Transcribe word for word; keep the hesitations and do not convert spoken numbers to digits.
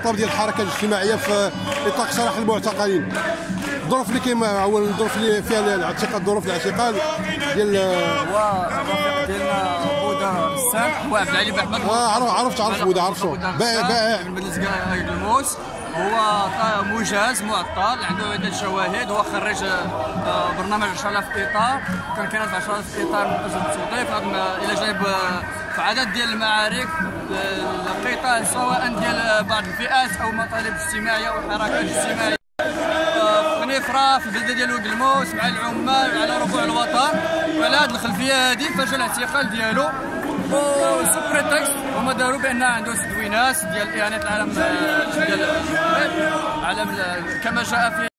المطلب ديال الحركه الاجتماعيه في اطار سراح المعتقلين. الظروف اللي كاين هو الظروف اللي فيها الاعتقال، ظروف الاعتقال ديال هو الرفيق ديالنا بودا الساح هو عبد العلي بحمد. اه عرفت عرفت بودا عرفتو بائع بائع من مجلس الموس. هو مجاز معطل، عنده عدة شواهد. هو خريج برنامج عشرة في اطار، كان كانت عشرة في اطار منتج التوظيف الى جانب في عدد ديال المعارك القطاع سواء ديال بعض الفئات او مطالب اجتماعيه او حركات اجتماعيه في نفرة في البلده ديال الموس مع العمال على ربوع الوطن. وعلى هذه الخلفيه هذه فجا الاعتقال ديالو سو بريتكست. هما داروا بان عنده تدوينات ديال اعانه العالم ديال العالم كما جاء في